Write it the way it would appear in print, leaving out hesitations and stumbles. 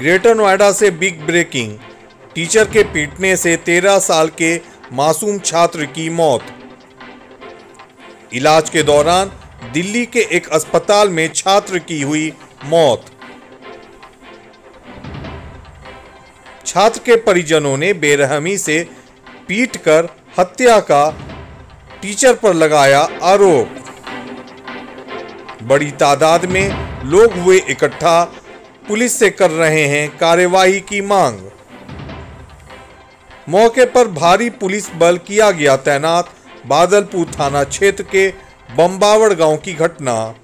Greater Noida से big breaking, teacher के पीटने से 13 साल के मासूम छात्र की मौत। इलाज के दौरान दिल्ली के एक अस्पताल में छात्र की हुई मौत। छात्र के परिजनों ने बेरहमी से पीटकर हत्या का टीचर पर लगाया आरोप। बड़ी तादाद में लोग हुए इकट्ठा, पुलिस से कर रहे हैं कार्यवाही की मांग। मौके पर भारी पुलिस बल किया गया तैनात। बादलपुर थाना क्षेत्र के बम्बावड़ गांव की घटना।